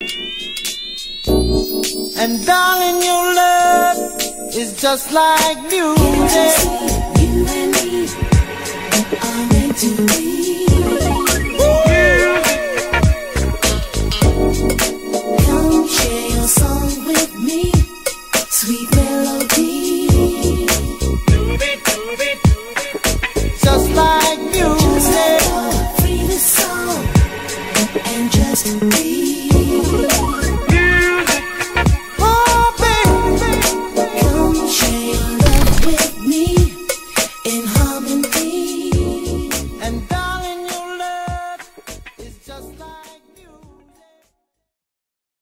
And darling, your love is just like music. You and me are meant to be.